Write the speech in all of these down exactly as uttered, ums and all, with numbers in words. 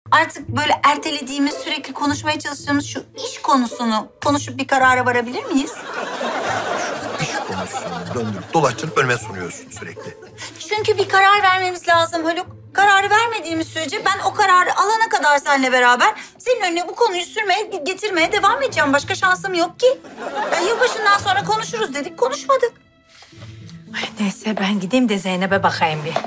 Artık böyle ertelediğimiz, sürekli konuşmaya çalıştığımız şu iş konusunu konuşup bir karara varabilir miyiz? İş konusunu döndürüp dolaştırıp önüme sunuyorsun sürekli. Çünkü bir karar vermemiz lazım Haluk. Kararı vermediğimiz sürece ben o kararı alana kadar seninle beraber senin önüne bu konuyu sürmeye, getirmeye devam edeceğim. Başka şansım yok ki. Ya yılbaşından sonra konuşuruz dedik, konuşmadık. Ay neyse ben gideyim de Zeynep'e bakayım bir.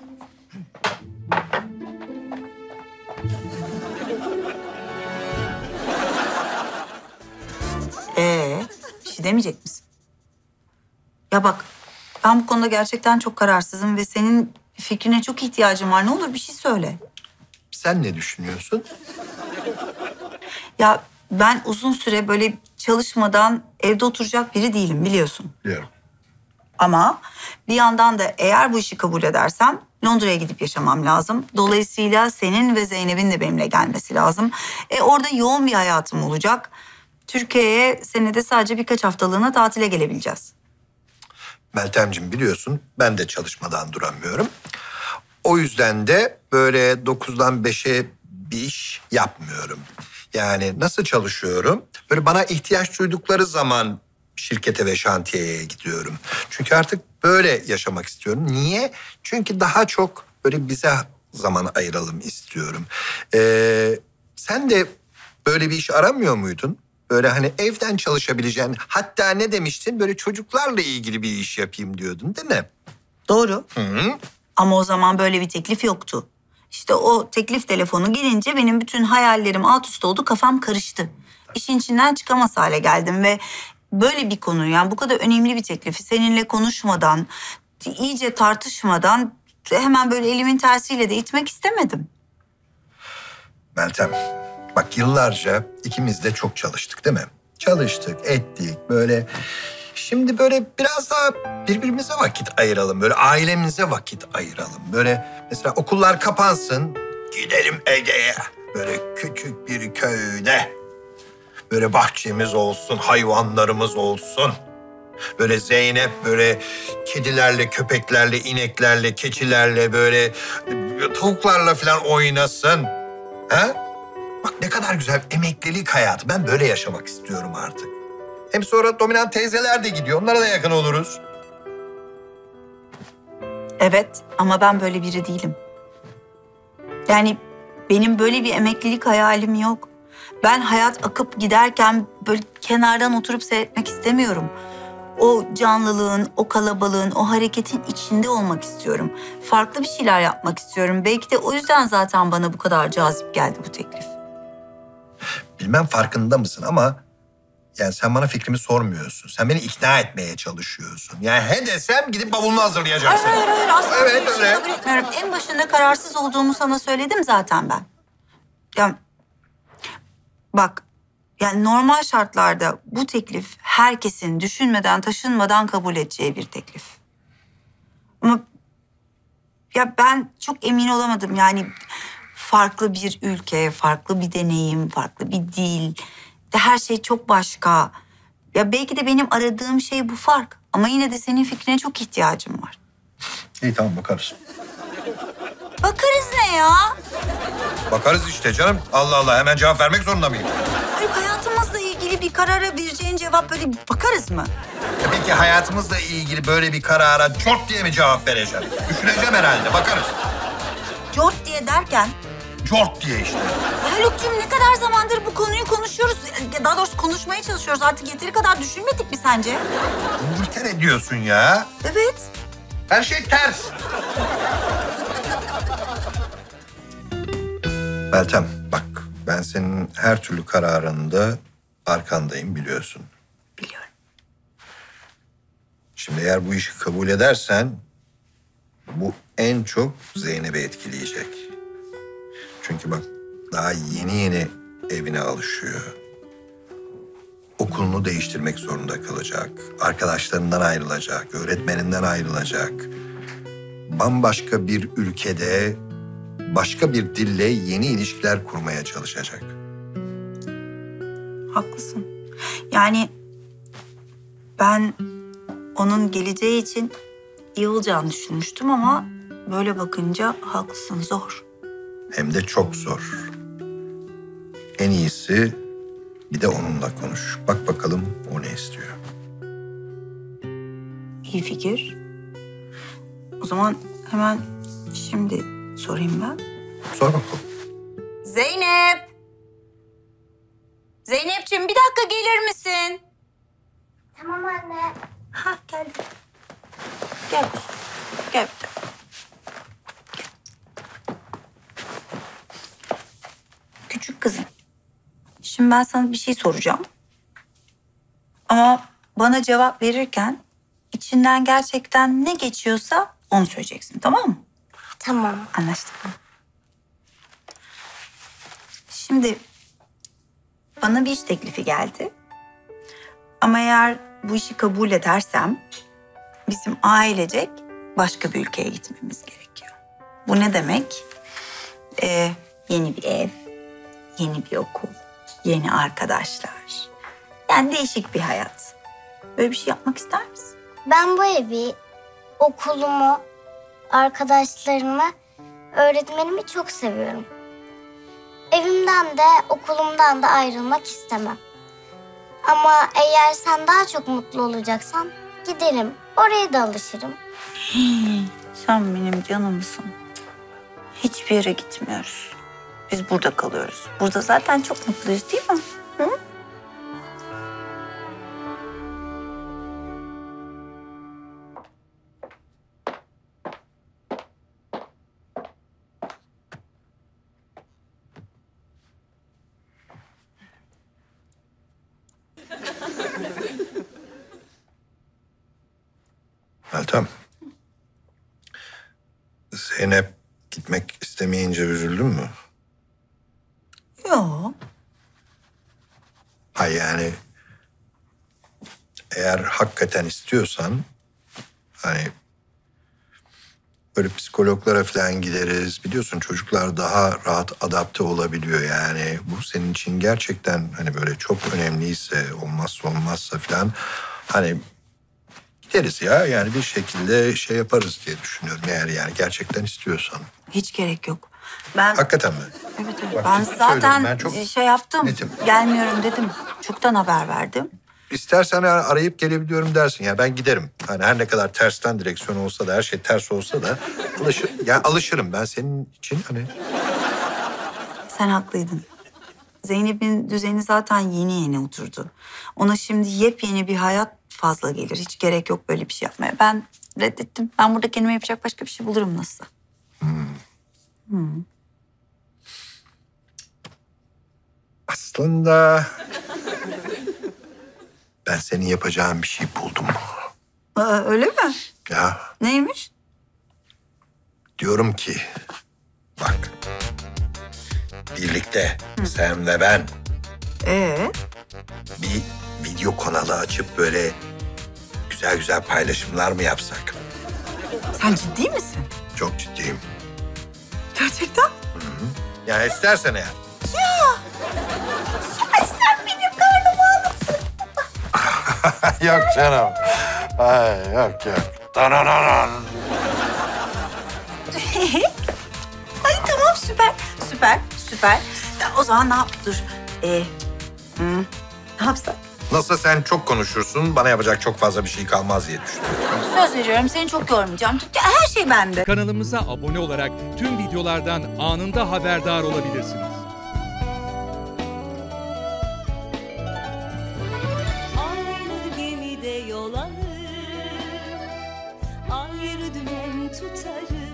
Ee, bir şey demeyecek misin? Ya bak, ben bu konuda gerçekten çok kararsızım ve senin fikrine çok ihtiyacım var. Ne olur bir şey söyle. Sen ne düşünüyorsun? Ya ben uzun süre böyle çalışmadan evde oturacak biri değilim, biliyorsun. Biliyorum. Ama bir yandan da eğer bu işi kabul edersem Londra'ya gidip yaşamam lazım. Dolayısıyla senin ve Zeynep'in de benimle gelmesi lazım. E orada yoğun bir hayatım olacak. Türkiye'ye senede sadece birkaç haftalığına tatile gelebileceğiz. Meltemciğim, biliyorsun ben de çalışmadan duramıyorum. O yüzden de böyle dokuzdan beşe bir iş yapmıyorum. Yani nasıl çalışıyorum? Böyle bana ihtiyaç duydukları zaman şirkete ve şantiyeye gidiyorum. Çünkü artık böyle yaşamak istiyorum. Niye? Çünkü daha çok böyle bize zaman ayıralım istiyorum. Ee, sen de böyle bir iş aramıyor muydun? Böyle hani evden çalışabileceğin, hatta ne demiştin? Böyle çocuklarla ilgili bir iş yapayım diyordun, değil mi? Doğru. Hı hı. Ama o zaman böyle bir teklif yoktu. İşte o teklif telefonu gelince benim bütün hayallerim alt üst oldu, kafam karıştı. İşin içinden çıkamaz hale geldim ve böyle bir konu, yani bu kadar önemli bir teklifi seninle konuşmadan, iyice tartışmadan hemen böyle elimin tersiyle de itmek istemedim. Meltem, bak yıllarca ikimiz de çok çalıştık, değil mi? Çalıştık, ettik böyle. Şimdi böyle biraz daha birbirimize vakit ayıralım. Böyle ailemize vakit ayıralım. Böyle mesela okullar kapansın, gidelim Ege'ye. Böyle küçük bir köyde. Böyle bahçemiz olsun, hayvanlarımız olsun. Böyle Zeynep böyle kedilerle, köpeklerle, ineklerle, keçilerle böyle tavuklarla falan oynasın. Ha? Bak ne kadar güzel emeklilik hayatı. Ben böyle yaşamak istiyorum artık. Hem sonra dominant teyzeler de gidiyor. Onlara da yakın oluruz. Evet, ama ben böyle biri değilim. Yani benim böyle bir emeklilik hayalim yok. Ben hayat akıp giderken böyle kenardan oturup seyretmek istemiyorum. O canlılığın, o kalabalığın, o hareketin içinde olmak istiyorum. Farklı bir şeyler yapmak istiyorum. Belki de o yüzden zaten bana bu kadar cazip geldi bu teklif. Bilmem farkında mısın ama yani sen bana fikrimi sormuyorsun. Sen beni ikna etmeye çalışıyorsun. Yani he desem gidip bavulunu hazırlayacaksın. Hayır, hayır, hayır. Aslında Evet, böyle bir şey öyle. kabul etmiyorum. En başında kararsız olduğumu sana söyledim zaten ben. Ya bak, yani normal şartlarda bu teklif herkesin düşünmeden, taşınmadan kabul edeceği bir teklif. Ama ya ben çok emin olamadım. Yani farklı bir ülke, farklı bir deneyim, farklı bir dil. Her şey çok başka. Ya belki de benim aradığım şey bu fark. Ama yine de senin fikrine çok ihtiyacım var. İyi tamam bakarız. Bakarız ne ya? Bakarız işte canım. Allah Allah, hemen cevap vermek zorunda mıyım? Hayır, hayatımızla ilgili bir karara vereceğin cevap böyle bakarız mı? Ya peki hayatımızla ilgili böyle bir karara çok diye mi cevap vereceğim? Düşüneceğim herhalde, bakarız. Cort diye derken... Çok diye işte. Haluk'cum, ne kadar zamandır bu konuyu konuşuyoruz. Daha doğrusu konuşmaya çalışıyoruz. Artık yeteri kadar düşünmedik mi sence? İngiltere diyorsun ya. Evet. Her şey ters. Meltem bak, ben senin her türlü kararında arkandayım, biliyorsun. Biliyorum. Şimdi eğer bu işi kabul edersen bu en çok Zeynep'i etkileyecek. Çünkü bak daha yeni yeni evine alışıyor. Okulunu değiştirmek zorunda kalacak. Arkadaşlarından ayrılacak, öğretmeninden ayrılacak. Bambaşka bir ülkede başka bir dille yeni ilişkiler kurmaya çalışacak. Haklısın. Yani ben onun geleceği için iyi olacağını düşünmüştüm ama böyle bakınca haklısın, zor. Hem de çok zor. en iyisi bir de onunla konuş. Bak bakalım o ne istiyor. İyi fikir. O zaman hemen şimdi sorayım ben. Sor bakalım. Zeynep! Zeynepciğim bir dakika gelir misin? Tamam anne. Ha geldim. Gel kuzum. Gel. Gel. Küçük kızım. Şimdi ben sana bir şey soracağım. Ama bana cevap verirken içinden gerçekten ne geçiyorsa onu söyleyeceksin, tamam mı? Tamam. Anlaştık mı? Şimdi bana bir iş teklifi geldi. Ama eğer bu işi kabul edersem bizim ailecek başka bir ülkeye gitmemiz gerekiyor. Bu ne demek? Ee, yeni bir ev, yeni bir okul, yeni arkadaşlar. Yani değişik bir hayat. Böyle bir şey yapmak ister misin? Ben bu evi, okulumu, arkadaşlarımı, öğretmenimi çok seviyorum. Evimden de okulumdan da ayrılmak istemem. Ama eğer sen daha çok mutlu olacaksan giderim. Oraya da alışırım. Hii, sen benim canımsın. Hiçbir yere gitmiyoruz. Biz burada kalıyoruz. Burada zaten çok mutluyuz değil mi? Hı? Meltem. Zeynep gitmek istemeyince üzüldün mü? Yok. Hayır yani eğer hakikaten istiyorsan hani böyle psikologlara falan gideriz. Biliyorsun çocuklar daha rahat adapte olabiliyor yani. Bu senin için gerçekten hani böyle çok önemliyse, olmazsa olmazsa falan hani gideriz ya. Yani bir şekilde şey yaparız diye düşünüyorum eğer yani gerçekten istiyorsan. Hiç gerek yok. Ben Hakikaten mi? evet, evet. Bak, ben ciddi zaten söylüyorum, ben çok şey yaptım. netim. Gelmiyorum dedim. Çoktan haber verdim. İstersen yani arayıp gelebiliyorum dersin. Ya ben giderim. Hani her ne kadar tersten direksiyon olsa da, her şey ters olsa da alışır, yani alışırım ben senin için hani. Sen haklıydın. Zeynep'in düzeni zaten yeni yeni oturdu. Ona şimdi yepyeni bir hayat fazla gelir. Hiç gerek yok böyle bir şey yapmaya. Ben reddettim. Ben burada kendime yapacak başka bir şey bulurum nasılsa. Hmm. Hmm. Aslında ben senin yapacağın bir şey buldum. Aa, öyle mi? Ya Neymiş? diyorum ki bak birlikte sen ve ben Ee? bir video kanalı açıp böyle güzel güzel paylaşımlar mı yapsak? Sen ciddi misin? Çok ciddiyim. Gerçekten? Yani istersen eğer. Ay sen benim karnımı alırsın. Yok canım. Ay yok yok. Danananan. Ay tamam süper. Süper, süper. Ya, o zaman ne yap? Dur. Ee, hmm, ne yapsak? Nasıl sen çok konuşursun, bana yapacak çok fazla bir şey kalmaz diye düşünüyorum. Söz veriyorum seni çok yormayacağım. Her şey bende. Kanalımıza abone olarak tüm videolardan anında haberdar olabilirsiniz. Aynı gemide yol alır, ayrı dümen tutarız.